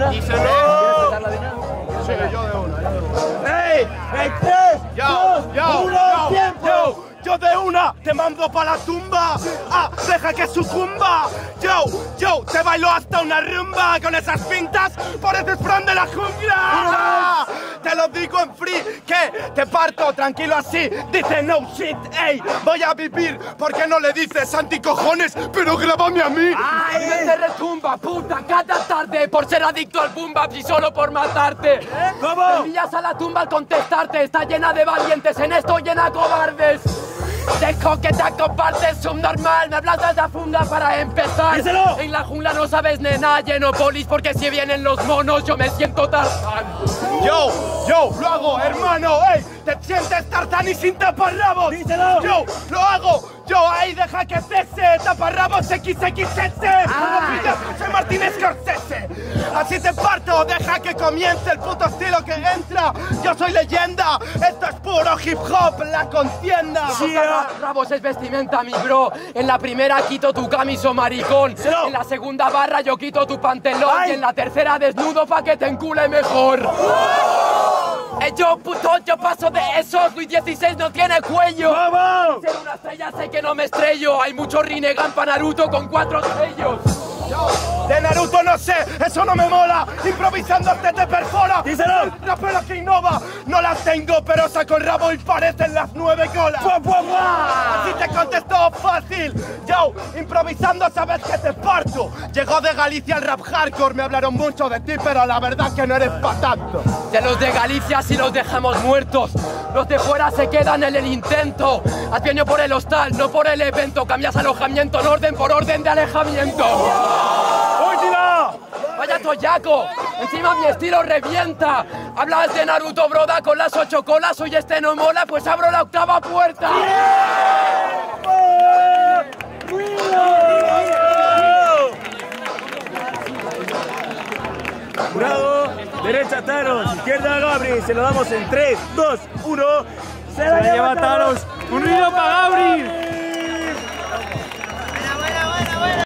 ahora? ¡Díselo! ¿Quieres empezar la dinámica? Sí, yo de una. ¡Ey! ¡En 3, 2, 1, tiempo! Yo de una te mando pa' la tumba. Ah, deja que sucumba. Yo, te bailo hasta una rumba. Con esas pintas pareces Fran de la jungla. Te lo digo en free, que te parto tranquilo así. Dice no shit, ey, voy a vivir. ¿Por qué no le dices anticojones? Pero grábame a mí. ¡Ay, que te retumba, puta! Cada tarde por ser adicto al boom bap y solo por matarte. ¿Cómo? Te envías a la tumba al contestarte. Está llena de valientes, en esto llena de cobardes. Dejo que te acompañes, subnormal. Me hablas de esa funda para empezar. ¡Díselo! En la jungla no sabes nena, lleno polis. Porque si vienen los monos, yo me siento Tarzán. Yo, lo hago, hermano, ey. Te sientes Tarzán y sin taparrabos. ¡Díselo! Yo, lo hago. Yo, ahí deja que cese. Taparrabos XXS. Soy Martín Scorsese. Así te parto, deja que comience el puto estilo que entra. Yo soy leyenda. Esto es puro hip hop, la contienda. Rabos es vestimenta, mi bro. En la primera quito tu camiso, maricón. ¡Díselo! En la segunda barra yo quito tu pantalón. ¡Ay! Y en la tercera desnudo pa' que te encule mejor. Yo, puto, yo paso de esos. Luis XVI no tiene cuello. ¡Vamos! Ser una estrella sé que no me estrello. Hay mucho Rinnegan pa' Naruto con 4 sellos. De Naruto no sé, eso no me mola. Improvisando te perfora. ¡Díselo! Rapero que innova. No las tengo, pero saco el rabo y parecen las 9 colas. ¡Buah, buah, buah! Así te contesto fácil. Yo, improvisando sabes que te parto. Llegó de Galicia el rap hardcore. Me hablaron mucho de ti, pero la verdad que no eres pa' tanto. De los de Galicia sí los dejamos muertos. Los de fuera se quedan en el intento. Has venido por el hostal, no por el evento. Cambias alojamiento en orden por orden de alejamiento. ¡Última! Vaya toyaco, encima mi estilo revienta. Hablas de Naruto, broda, con las 8 colas. Hoy este no mola, pues abro la octava puerta. Jurado, derecha Thanos, izquierda Gabri. Se lo damos en 3, 2, 1. Se la lleva Thanos. ¡Un hilo para Gabri!